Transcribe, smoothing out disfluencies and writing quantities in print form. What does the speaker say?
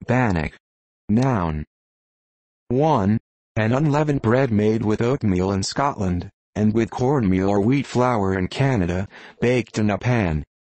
Bannock. Noun. 1. An unleavened bread made with oatmeal in Scotland, and with cornmeal or wheat flour in Canada, baked in a pan.